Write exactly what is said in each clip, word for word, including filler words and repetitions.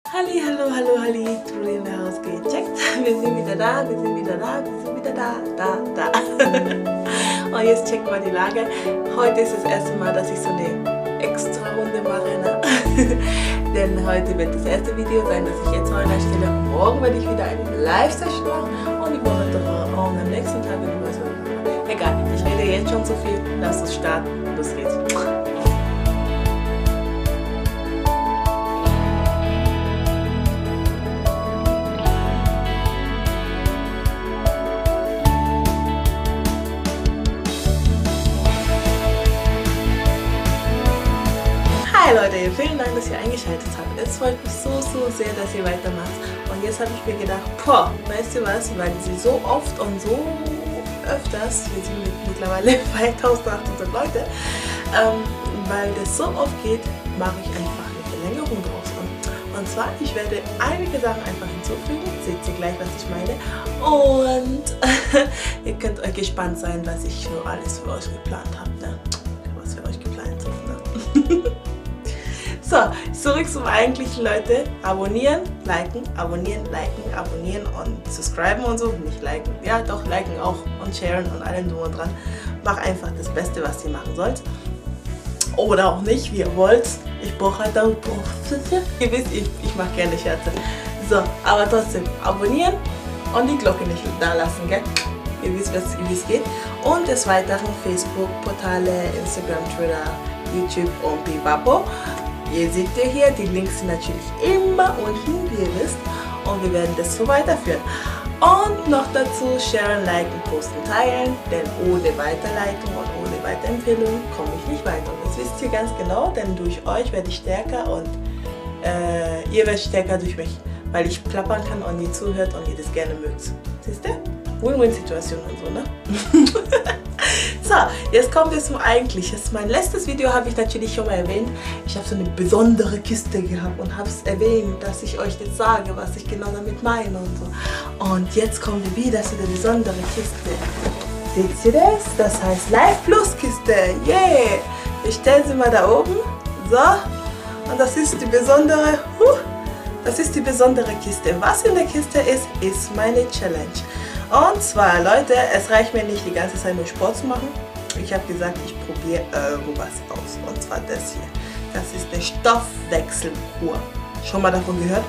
Halli, hallo, hallo, halli, Trudy in der Haus gecheckt. Wir sind wieder da, wir sind wieder da, wir sind wieder da, da, da. Und jetzt checken wir die Lage. Heute ist das erste Mal, dass ich so eine extra Runde mache. Ne? Denn heute wird das erste Video sein, das ich jetzt online stelle. Morgen werde ich wieder eine Live-Session machen und die Woche darauf und am nächsten Tag wird ich was machen. Egal, ich rede jetzt schon so viel. Lass uns starten. Los geht's. Hi Leute, vielen Dank, dass ihr eingeschaltet habt. Es freut mich so, so sehr, dass ihr weitermacht. Und jetzt habe ich mir gedacht, boah, weißt du was, weil sie so oft und so öfters, wir sind mit mittlerweile zweitausendachthundert Leute, ähm, weil das so oft geht, mache ich einfach eine Verlängerung draus. Und, und zwar, ich werde einige Sachen einfach hinzufügen, seht ihr gleich, was ich meine. Und ihr könnt euch gespannt sein, was ich so alles für euch geplant habe. Ne? Was für euch geplant ist. Ne? So, zurück zum eigentlichen, Leute. Abonnieren, liken, abonnieren, liken, abonnieren und subscriben und so. Nicht liken, ja doch, liken auch und sharen und allem drum und dran. Mach einfach das Beste, was ihr machen sollt. Oder auch nicht, wie ihr wollt. Ich brauche halt auch, ihr wisst, ich, ich mache gerne Scherze. So, aber trotzdem, abonnieren und die Glocke nicht da lassen, gell? Ihr wisst, wie es geht. Und des Weiteren Facebook, Portale, Instagram, Twitter, YouTube und Bibapo. Ihr seht ja hier, die Links sind natürlich immer unten, wie ihr wisst. Und wir werden das so weiterführen. Und noch dazu sharen, liken, posten, teilen. Denn ohne Weiterleitung und ohne Weiterempfehlung komme ich nicht weiter. Und das wisst ihr ganz genau, denn durch euch werde ich stärker und äh, ihr werdet stärker durch mich. Weil ich plappern kann und ihr zuhört und ihr das gerne mögt. Siehst du? Win-Win-Situation und so, ne? So, jetzt kommt es zum Eigentlichen. Mein letztes Video habe ich natürlich schon mal erwähnt. Ich habe so eine besondere Kiste gehabt und habe es erwähnt, dass ich euch jetzt sage, was ich genau damit meine und so. Und jetzt kommen wir wieder zu der besonderen Kiste. Seht ihr das? Das heißt Live Plus Kiste. Yeah! Ich stelle sie mal da oben. So. Und das ist die besondere, huh, das ist die besondere Kiste. Was in der Kiste ist, ist meine Challenge. Und zwar, Leute, es reicht mir nicht die ganze Zeit nur Sport zu machen. Ich habe gesagt, ich probiere irgendwas aus. Und zwar das hier. Das ist eine Stoffwechselkur. Schon mal davon gehört?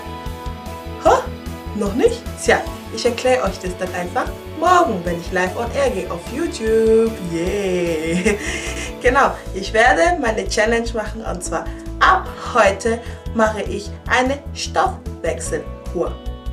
Ha? Noch nicht? Tja, ich erkläre euch das dann einfach morgen, wenn ich live on air gehe auf YouTube. Yeah! Genau, ich werde meine Challenge machen. Und zwar ab heute mache ich eine Stoffwechselkur.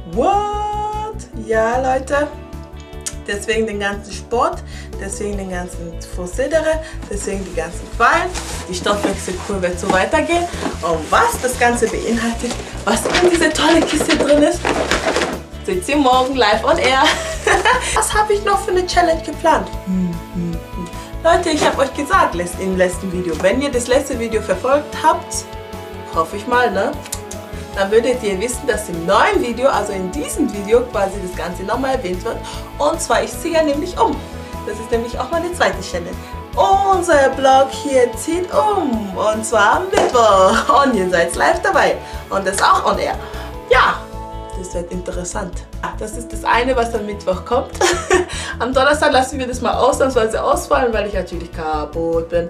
What? Ja, Leute. Deswegen den ganzen Sport, deswegen den ganzen Prozedere, deswegen die ganzen Qualen. Die Stoffwechselkur wird so weitergehen. Und was das Ganze beinhaltet, was in dieser tolle Kiste drin ist, seht ihr morgen live on air. Was habe ich noch für eine Challenge geplant? Hm, hm, hm. Leute, ich habe euch gesagt im letzten Video, wenn ihr das letzte Video verfolgt habt, hoffe ich mal, ne? Dann würdet ihr wissen, dass im neuen Video, also in diesem Video, quasi das Ganze nochmal erwähnt wird. Und zwar, ich ziehe ja nämlich um. Das ist nämlich auch meine zweite Challenge. Unser Blog hier zieht um. Und zwar am Mittwoch. Und ihr seid live dabei. Und das auch on air. Ja, das wird interessant. Das ist das eine, was am Mittwoch kommt. Am Donnerstag lassen wir das mal ausnahmsweise ausfallen, weil ich natürlich kaputt bin.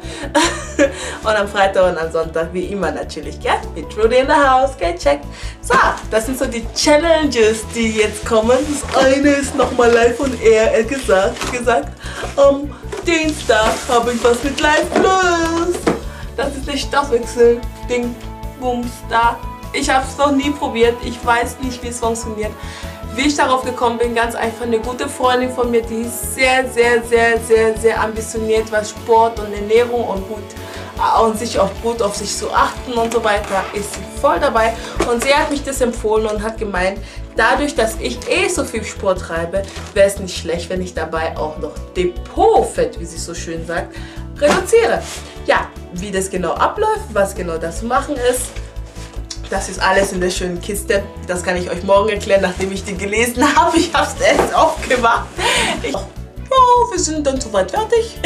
Und am Freitag und am Sonntag wie immer natürlich, gell? Mit Trudy in der Haus, gecheckt. So, das sind so die Challenges, die jetzt kommen. Das eine ist nochmal live on air gesagt. gesagt. Am Dienstag habe ich was mit Live Plus. Das ist der Stoffwechsel-Ding. Bums, da. Ich habe es noch nie probiert. Ich weiß nicht, wie es funktioniert. Wie ich darauf gekommen bin, ganz einfach eine gute Freundin von mir, die ist sehr, sehr, sehr, sehr, sehr ambitioniert, was Sport und Ernährung und gut und sich auch gut auf sich zu achten und so weiter, ist sie voll dabei. Und sie hat mich das empfohlen und hat gemeint, dadurch, dass ich eh so viel Sport treibe, wäre es nicht schlecht, wenn ich dabei auch noch Depotfett, wie sie so schön sagt, reduziere. Ja, wie das genau abläuft, was genau das zu machen ist, das ist alles in der schönen Kiste. Das kann ich euch morgen erklären, nachdem ich die gelesen habe. Ich habe es erst aufgemacht. Ich, ja, wir sind dann soweit fertig.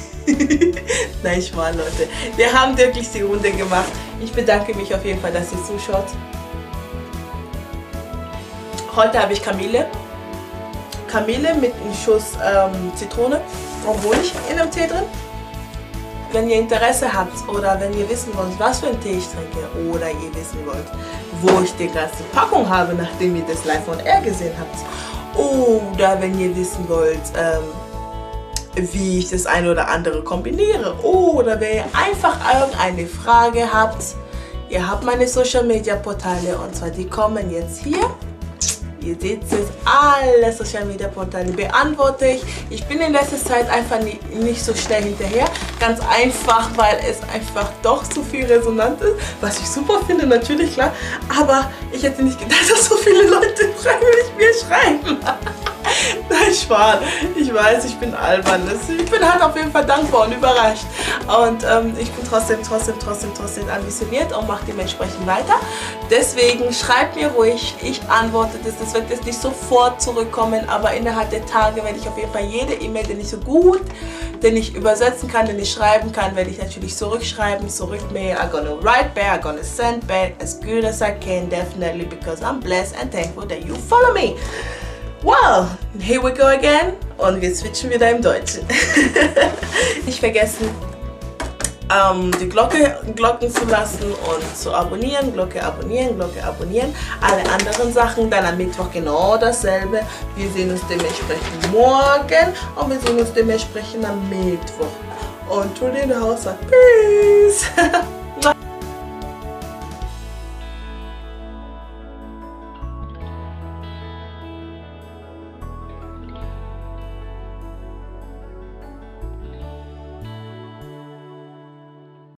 Nein, ich war, Leute. Wir haben wirklich die Runde gemacht. Ich bedanke mich auf jeden Fall, dass ihr zuschaut. Heute habe ich Kamille. Kamille mit einem Schuss ähm, Zitrone und Honig in dem Tee drin. Wenn ihr Interesse habt oder wenn ihr wissen wollt, was für einen Tee ich trinke oder ihr wissen wollt, wo ich die ganze Packung habe, nachdem ihr das live on air gesehen habt, oder wenn ihr wissen wollt, ähm, wie ich das eine oder andere kombiniere, oder wenn ihr einfach irgendeine Frage habt, ihr habt meine Social Media Portale und zwar die kommen jetzt hier. Ihr seht es, alle Social Media Portale beantworte ich. Ich bin in letzter Zeit einfach nicht, nicht so schnell hinterher. Ganz einfach, weil es einfach doch zu viel resonant ist. Was ich super finde, natürlich, klar. Aber ich hätte nicht gedacht, dass so viele Leute freiwillig mir schreiben. Nein, Spaß. Ich weiß, ich bin albern. Ich bin halt auf jeden Fall dankbar und überrascht. Und ähm, ich bin trotzdem, trotzdem, trotzdem, trotzdem ambitioniert und mache dementsprechend weiter. Deswegen schreibt mir ruhig. Ich antworte das. Das wird jetzt nicht sofort zurückkommen, aber innerhalb der Tage werde ich auf jeden Fall jede E-Mail, den ich so gut, den ich übersetzen kann, den ich schreiben kann, werde ich natürlich zurückschreiben, zurückmail. I'm gonna write back, I'm gonna send back as good as I can, definitely, because I'm blessed and thankful that you follow me. Well, here we go again und wir switchen wieder im Deutschen. Nicht vergessen, ähm, die Glocke Glocken zu lassen und zu abonnieren, Glocke abonnieren, Glocke abonnieren. Alle anderen Sachen dann am Mittwoch genau dasselbe. Wir sehen uns dementsprechend morgen und wir sehen uns dementsprechend am Mittwoch. Und Julie in the House sagt Peace.